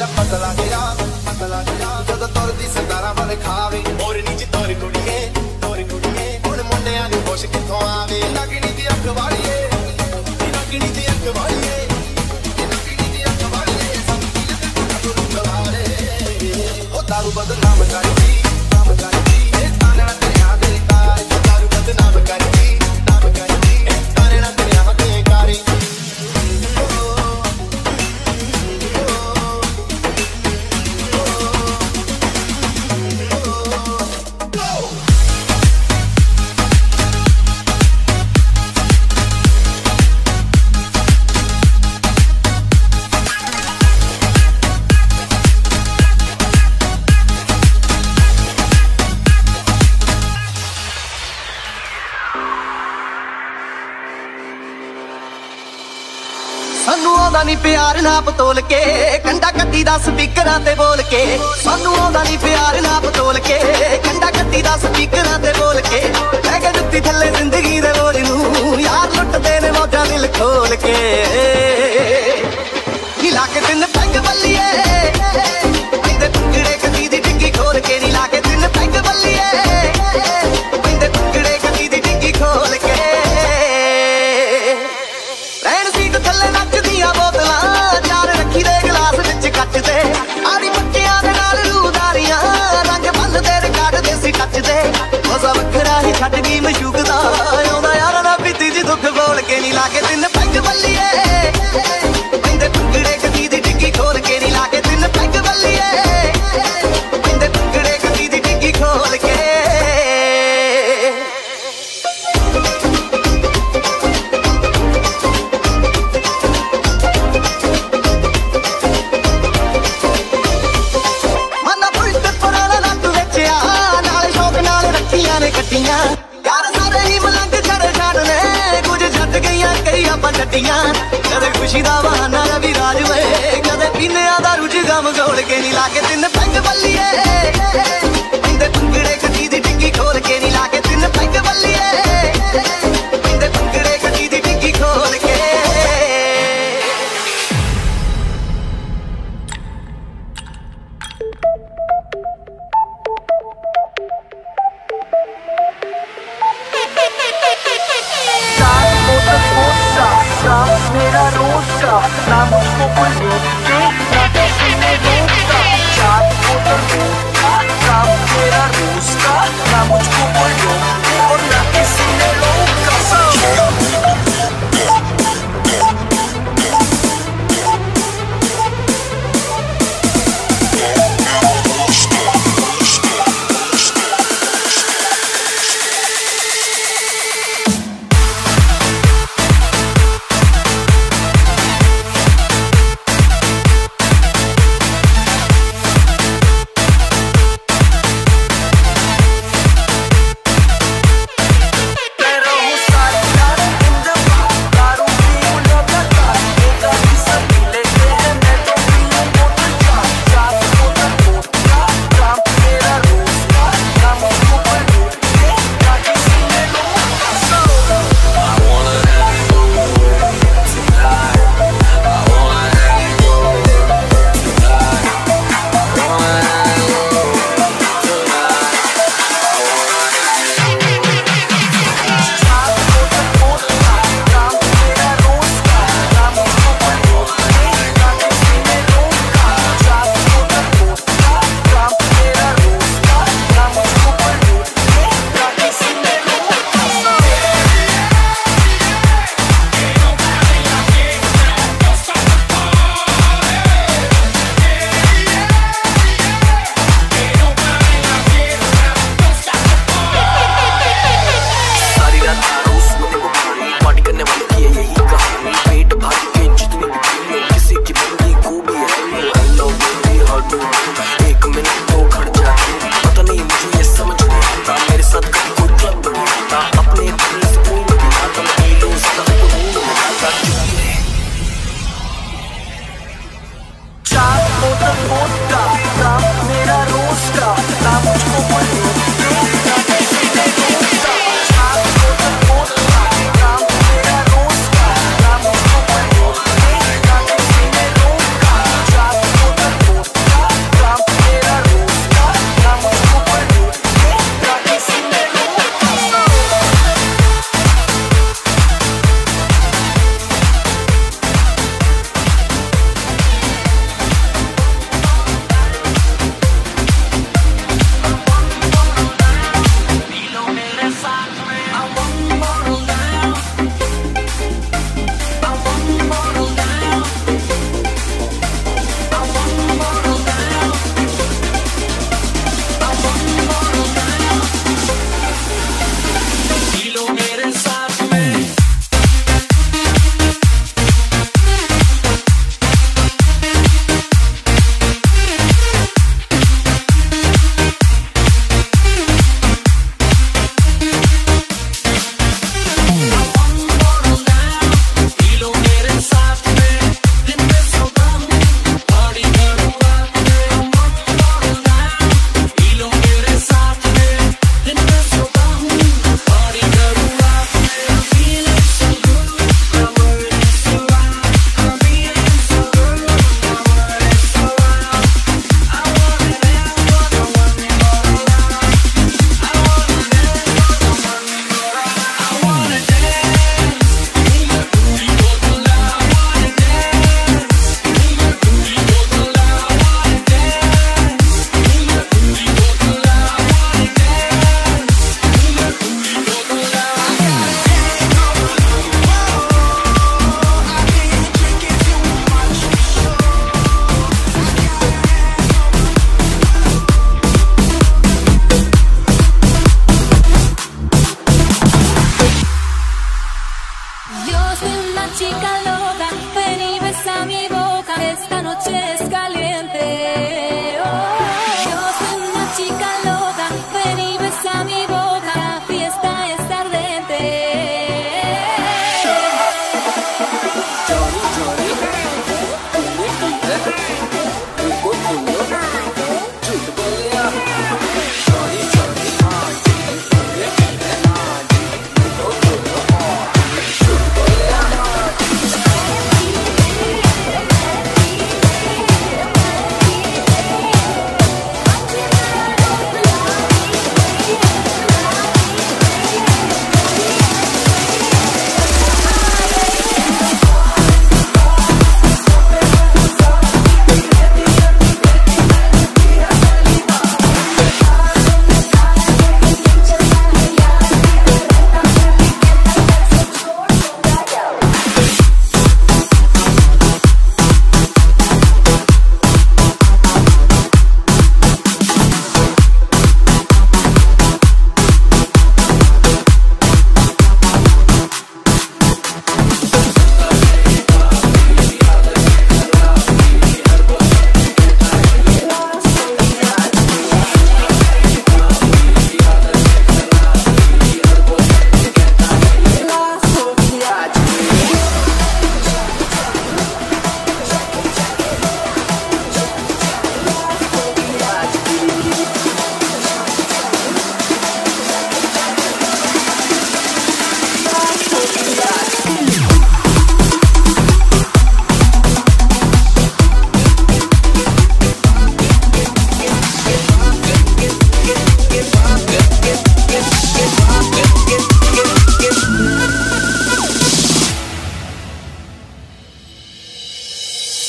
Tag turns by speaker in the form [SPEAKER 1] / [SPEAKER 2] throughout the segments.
[SPEAKER 1] तेरा पतला गया जद तुरदी सरदारा वाले खावे और नीचे तोर कुड़िए हुण मुंडियां नूं खुश किथों आवे लगनी दी अख वालीए लगनी दी अख वालीए दारू बदनाम करती ताने ना तेरे हाथ दे कारी दारू बदनाम करती ताने ना तेरे हाथ दे कारी सानू आउंदा नी प्यार नाप तोल के कंडा कट्टी दा स्पीकरां ते बोल के सानू आउंदा नी प्यार नाप तोल के कंडा कट्टी दा स्पीकरां ते बोल के लै के जुत्ती थल्ले जिंदगी दे बोल नू यार लुटदे ने मौजां दिल खोल के नीला के दिन पैग बल्लिए इंदे टुकड़े कदी दी डिग्गी खोल के नीला के दिन पैग बल्लिए इंदे टुकड़े कदी दी डिग्गी खोल के रैन सीट थल्ले नचदियां बोतलां चार रखी दे गिलास विच कच दे आड़ी पक्कियां दे नाल रूदारियां रंग बंद दे रिकार्ड देसी टच दे मजा वखरा ही छड्ड गई मशूक दा आउंदा यार ना पीती जी दुख बोल के नी लागे दिन पैग बल्लिए इंदे टुकड़े कदी दी डिग्गी खोल के नी लागे दिन पैग बल्लिए इंदे टुकड़े कदी दी डिग्गी खोल के यार सारे ही मलंग छड़ छाड़ने कुछ छट गई कई आपां छड्डियां कदे खुशी दा बहाना रवि राज वे कदे पीने दा रुझ गम जोड़ के नी लागे दिन पैग बल्लिए इंदे टुकड़े कदी दी डिग्गी खोल के नी लागे दिन पैग बल्लिए इंदे टुकड़े कदी दी डिग्गी खोल के
[SPEAKER 2] मेरा रोजा ना मुझको कोई रोके ना किसी ने रोका चार बोतल वोडका काम मेरा रोज का ना मुझको कोई रोके और ना किसी ने रोका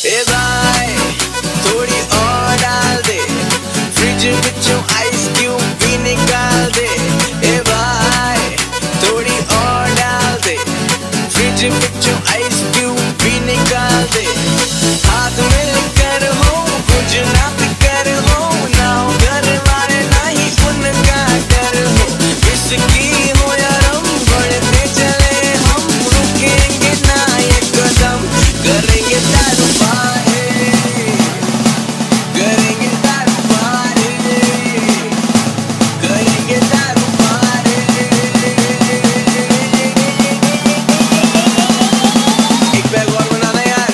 [SPEAKER 1] ए भाई थोड़ी और डाल दे, फ्रिज बिचों आइस क्यूब भी निकाल दे। ए भाई थोड़ी और डाल दे, फ्रिज बिचों आइस क्यूब भी निकाल दे। हाथ मिलकर हो कुछ ना फिकर हो, ना हो घर वाले ना ही उनका डर हो। विस्की हो या रम बढ़ते चले हम, रुकेंगे ना ये कदम, करेंगे दारू पारे, करेंगे दारू पारे, करेंगे दारू पारे। एक बैग और बनाना यार।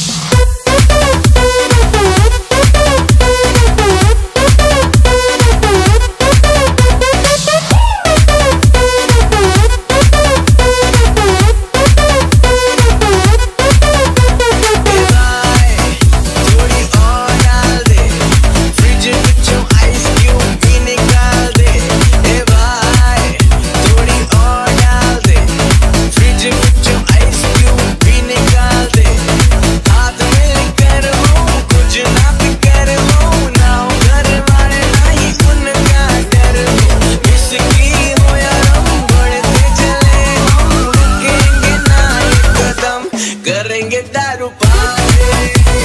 [SPEAKER 1] करेंगे दारू पारे,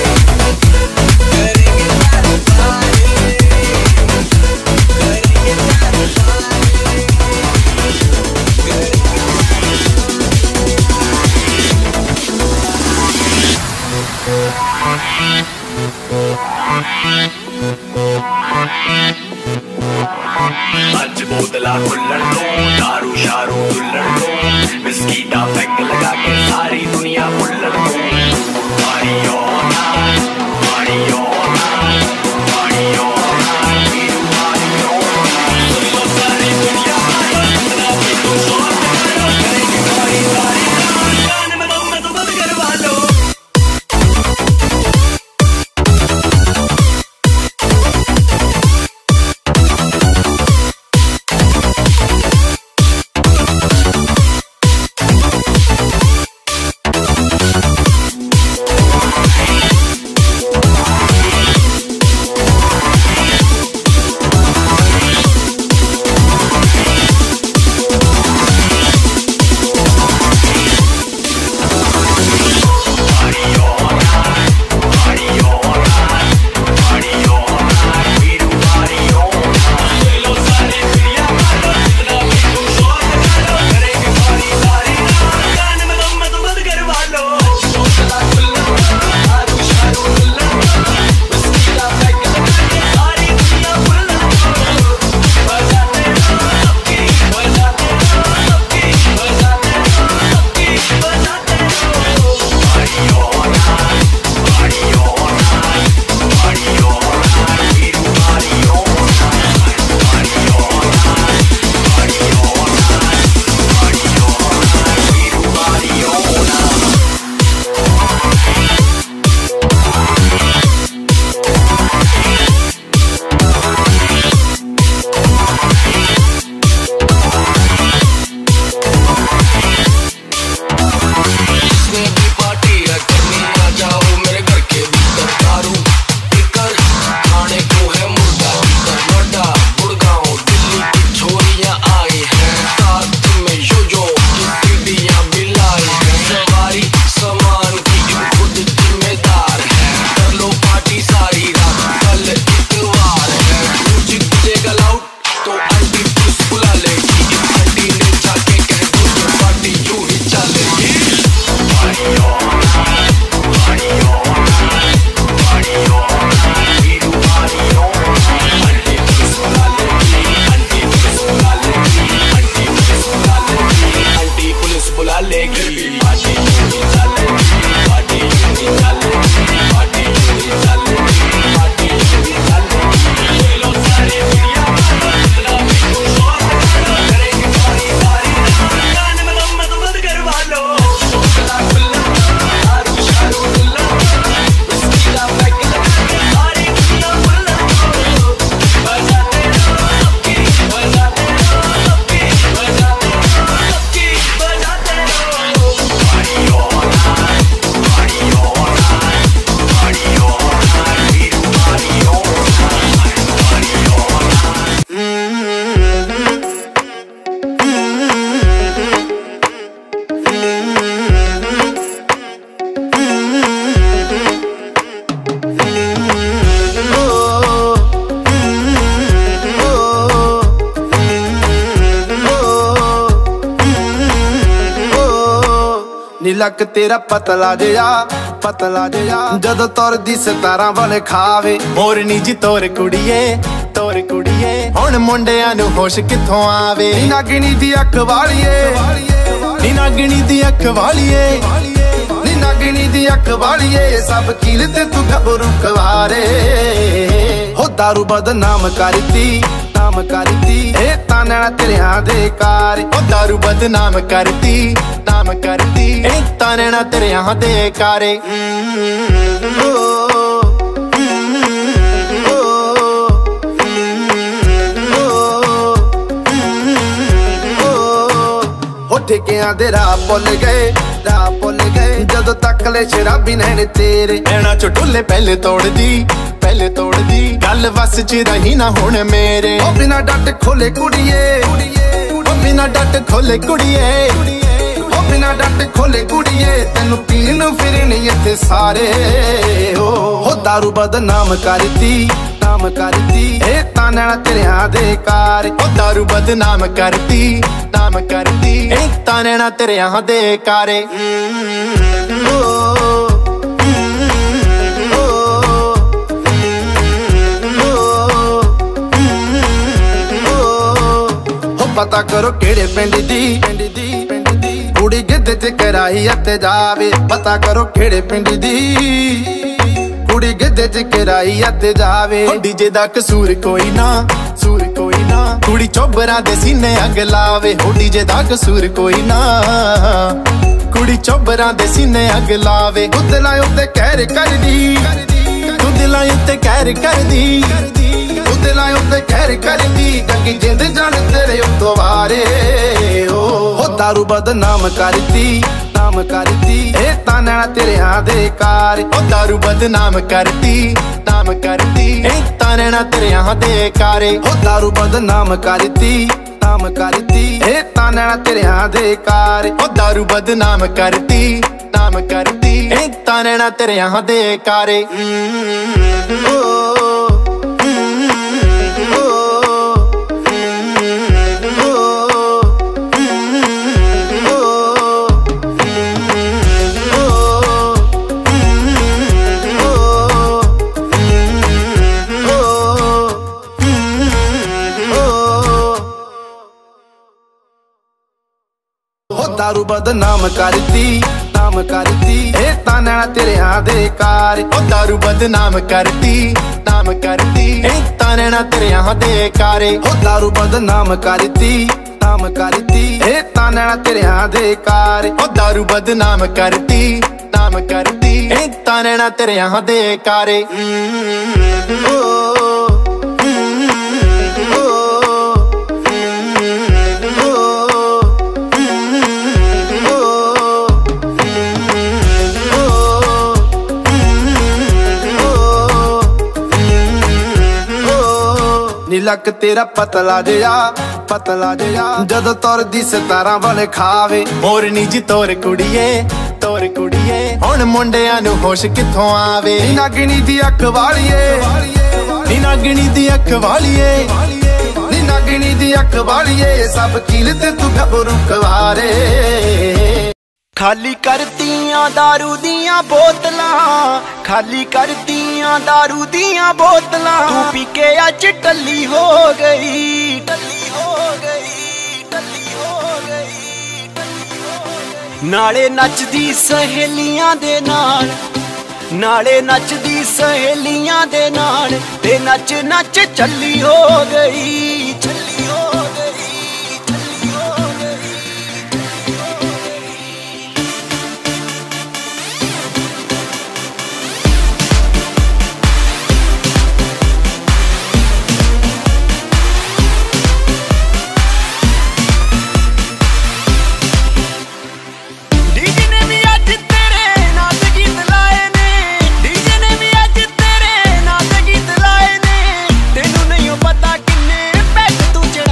[SPEAKER 1] करेंगे दारू पारे, करेंगे दारू
[SPEAKER 3] अज बोतला खुल्लड़ दो, दारू शारू दुल्लड़ दो, विस्की दा पैक लगा के सारी दुनिया बुल्लड़ दो। पानी और नार, पानी और नार, पानी और नार, पीरू पानी और नार, सुन लो सारी दुनिया ना भी तो शोर करो, करेंगे सारी सारी नार, कान में दम में तो बंद करवा लो।
[SPEAKER 4] ਲੱਕ ਤੇਰਾ ਪਤਲਾ ਜਿਹਾ ਜਦੋਂ ਤੁਰਦੀ 17 ਵਾਲੇ ਖਾਵੇ
[SPEAKER 5] ਮੋਰਨੀ ਜੀ ਤੋਰ ਕੁੜੀਏ ਹੁਣ ਮੁੰਡਿਆਂ ਨੂੰ ਹੋਸ਼ ਕਿੱਥੋਂ ਆਵੇ
[SPEAKER 4] ਨੀ ਨਾਗਣੀ ਦੀ ਅੱਖ ਵਾਲੀਏ
[SPEAKER 5] ਨੀ ਨਾਗਣੀ ਦੀ ਅੱਖ ਵਾਲੀਏ
[SPEAKER 4] ਨੀ ਨਾਗਣੀ ਦੀ ਅੱਖ ਵਾਲੀਏ ਸਭ ਕੀਲ ਤੇ ਤੂੰ ਗੱਭਰੂ ਕਵਾਰੇ ਹੋ ਦਾਰੂ ਬਦਨਾਮ ਕਰਤੀ ਇਹ ਤਾਂ ਨੈਣਾ ਤੇਰਿਆਂ ਦੇ ਕਾਰ
[SPEAKER 5] ਉਹ ਦਾਰੂ ਬਦਨਾਮ ਕਰਤੀ ਇਹ ਤਾਂ ਨੈਣਾ ਤੇਰਿਆਂ ਦੇ ਕਾਰੇ
[SPEAKER 4] ਹੋ ਠੇਕਿਆਂ ਦੇ ਰਾਹ ਭੁੱਲ ਗਏ ਜਦੋਂ ਤੱਕ ਲੈ ਸ਼ਰਾਬੀ ਨੈਣ ਤੇਰੇ
[SPEAKER 5] ਨੈਣਾ ਚ ਢੁੱਲੇ ਪਹਿਲੇ ਤੋੜਦੀ ਗੱਲ ਵਸ ਚ ਰਹੀ ਨਾ ਹੁਣ ਮੇਰੇ
[SPEAKER 4] ਉਹ ਬਿਨਾ ਡੱਟ ਖੋਲੇ ਕੁੜੀਏ
[SPEAKER 5] ਬਿਨਾ ਡੱਟ ਖੋਲੇ ਕੁੜੀਏ
[SPEAKER 4] ਉਹ ਬਿਨਾ ਡੱਟ ਖੋਲੇ ਕੁੜੀਏ ਤੈਨੂੰ ਪੀਣ ਨੂੰ ਫਿਰਨੀ ਇੱਥੇ ਸਾਰੇ ਹੋ ਦਾਰੂ ਬਦਨਾਮ ਕਰਤੀ ਇਹ ਤਾਂ ਨੈਣਾ ਤੇਰਿਆਂ ਦੇ ਕਾਰ
[SPEAKER 5] ਉਹ ਦਾਰੂ ਬਦਨਾਮ ਕਰਤੀ ਇਹ ਤਾਂ ਨੈਣਾ ਤੇਰਿਆਂ ਦੇ ਕਾਰੇ
[SPEAKER 4] ਪਤਾ ਕਰੋ ਕਿਹੜੇ ਪਿੰਡ ਦੀ ਕੁੜੀ ਗਿੱਧੇ ਤੇ ਕਰਾਈ ਅਤੇ ਜਾਵੇ ਪਤਾ ਕਰੋ ਕਿਹੜੇ ਪਿੰਡ ਦੀ ਕੁੜੀ ਗਿੱਧੇ ਚ ਕਰਾਈ ਅਤੇ ਜਾਵੇ
[SPEAKER 5] ਡੀਜੇ ਦਾ ਕਸੂਰ ਕੋਈ ਨਾ ਕੁੜੀ ਚੋਬਰਾਂ ਦੇ ਸੀਨੇ ਅੱਗ ਲਾਵੇ ਹੋ ਡੀਜੇ ਦਾ ਕਸੂਰ ਕੋਈ ਨਾ ਕੁੜੀ ਚੋਬਰਾਂ ਦੇ ਸੀਨੇ ਅੱਗ ਲਾਵੇ
[SPEAKER 4] ਤੂੰ ਦਿਲਾਂ ਉੱਤੇ ਕਹਿਰ ਕਰਦੀ
[SPEAKER 5] ਤੂੰ ਦਿਲਾਂ ਉੱਤੇ ਕਹਿਰ ਕਰਦੀ
[SPEAKER 4] ਤੂੰ ਦਿਲਾਂ ਉੱਤੇ ਕਹਿਰ ਕਰਦੀ ਕੰਗੀ ਜਿੰਦ ਜਾਣ ਤੇਰੇ ਉੱਤੋਂ ਵਾਰੇ ਹੋ ਦਾਰੂ ਬਦਨਾਮ ਕਰਤੀ ਇਹ ਤਾਂ ਨੈਣਾ ਤੇਰਿਆਂ ਦੇ ਕਾਰ
[SPEAKER 5] ਉਹ ਦਾਰੂ ਬਦਨਾਮ ਕਰਤੀ ਇਹ ਤਾਂ ਨੈਣਾ ਤੇਰਿਆਂ ਦੇ ਕਾਰੇ
[SPEAKER 4] ਹੋ ਦਾਰੂ ਬਦਨਾਮ ਕਰਤੀ ਇਹ ਤਾਂ ਨੈਣਾ ਤੇਰਿਆਂ ਦੇ ਕਾਰ
[SPEAKER 5] ਉਹ ਦਾਰੂ ਬਦਨਾਮ ਕਰਤੀ ਇਹ ਤਾਂ ਨੈਣਾ ਤੇਰਿਆਂ ਦੇ ਕਾਰੇ
[SPEAKER 4] ਦਾਰੂ ਬਦਨਾਮ ਕਰਤੀ ਇਹ ਤਾਂ ਨੈਣਾ ਤੇਰਿਆਂ ਦੇ ਕਾਰ
[SPEAKER 5] ਉਹ ਦਾਰੂ ਬਦਨਾਮ ਕਰਤੀ ਇਹ ਤਾਂ ਨੈਣਾ ਤੇਰਿਆਂ ਦੇ ਕਾਰੇ
[SPEAKER 4] ਹੋ ਦਾਰੂ ਬਦਨਾਮ ਕਰਤੀ ਇਹ ਤਾਂ ਨੈਣਾ ਤੇਰਿਆਂ ਦੇ ਕਾਰ
[SPEAKER 5] ਉਹ ਦਾਰੂ ਬਦਨਾਮ ਕਰਤੀ ਇਹ ਤਾਂ ਨੈਣਾ ਤੇਰਿਆਂ ਦੇ ਕਾਰੇ
[SPEAKER 4] ਨੀ ਲੱਕ ਤੇਰਾ ਪਤਲਾ ਜਿਹਾ ਜਦੋਂ ਤੁਰਦੀ 17 ਵਾਲੇ ਖਾਵੇ
[SPEAKER 5] ਮੋਰਨੀ ਜੀ ਤੋਰ ਕੁੜੀਏ ਹੁਣ ਮੁੰਡਿਆਂ ਨੂੰ ਹੋਸ਼ ਕਿੱਥੋਂ ਆਵੇ
[SPEAKER 4] ਨੀ ਨਾਗਣੀ ਦੀ ਅੱਖ ਵਾਲੀਏ
[SPEAKER 5] ਨੀ ਨਾਗਣੀ ਦੀ ਅੱਖ ਵਾਲੀਏ
[SPEAKER 4] ਨੀ ਨਾਗਣੀ ਦੀ ਅੱਖ ਵਾਲੀਏ ਸਭ ਕੀਲ ਤੇ ਤੂੰ ਗੱਭਰੂ ਕਵਾਰੇ
[SPEAKER 1] ਖਾਲੀ ਕਰਤੀਆਂ ਦਾਰੂ ਦੀਆਂ ਬੋਤਲਾਂ ਤੂੰ ਪੀ ਕੇ ਅੱਜ ਟੱਲੀ ਹੋ ਗਈ ਨਾਲੇ ਨੱਚਦੀ ਸਹੇਲੀਆਂ ਦੇ ਨਾਲ ਤੇ ਨੱਚ ਚੱਲੀ ਹੋ ਗਈ ਤੂੰ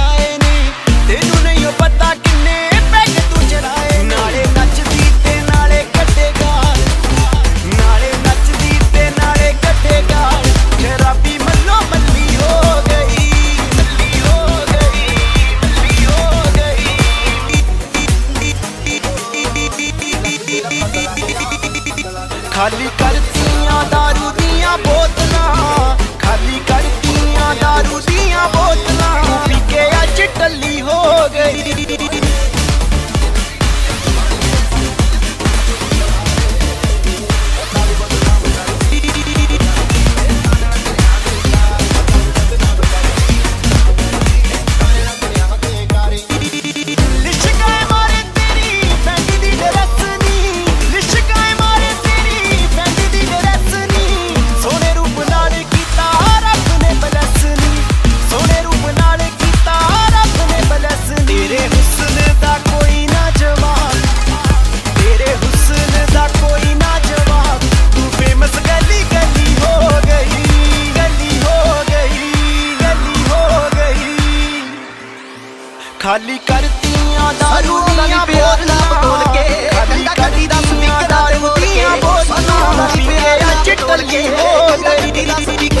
[SPEAKER 1] पागल ये हो गई।